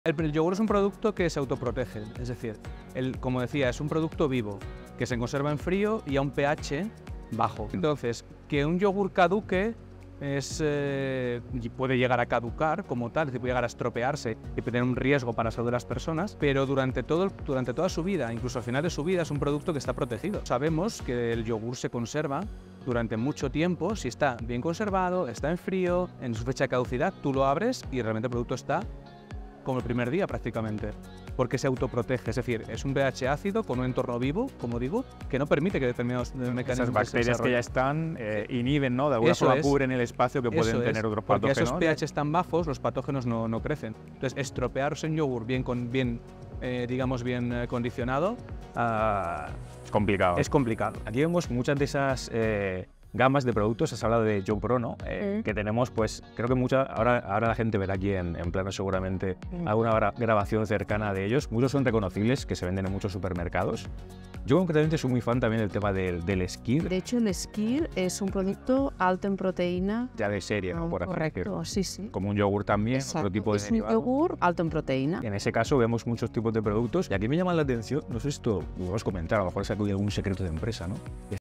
El yogur es un producto que se autoprotege, es decir, como decía, es un producto vivo, que se conserva en frío y a un pH bajo. Entonces, que un yogur caduque puede llegar a caducar como tal, es decir, puede llegar a estropearse y tener un riesgo para la salud de las personas, pero durante toda su vida, incluso al final de su vida, es un producto que está protegido. Sabemos que el yogur se conserva durante mucho tiempo, si está bien conservado, está en frío, en su fecha de caducidad, tú lo abres y realmente el producto está como el primer día prácticamente, porque se autoprotege, es decir, es un pH ácido con un entorno vivo, como digo, que no permite que determinados mecanismos... Esas bacterias que ya están inhiben, ¿no? De alguna forma cubren el espacio que pueden tener otros patógenos. Porque esos pHs tan bajos, los patógenos no crecen. Entonces, estropearse un yogur bien condicionado... es complicado. Es complicado. Aquí vemos muchas de esas gamas de productos. Has hablado de YoPro, ¿no? Que tenemos, pues, creo que ahora la gente verá aquí en plano seguramente alguna grabación cercana de ellos. Muchos son reconocibles, que se venden en muchos supermercados. Yo concretamente soy muy fan también del tema del Skyr. De hecho, el Skyr es un producto alto en proteína. Ya de serie, ¿no? Por así Correcto, decirlo. sí. Como un yogur también, Exacto. otro tipo de Es un derivado. yogur alto en proteína. En ese caso vemos muchos tipos de productos y aquí me llama la atención, no sé si esto lo vamos a comentar, a lo mejor es algún secreto de empresa, ¿no?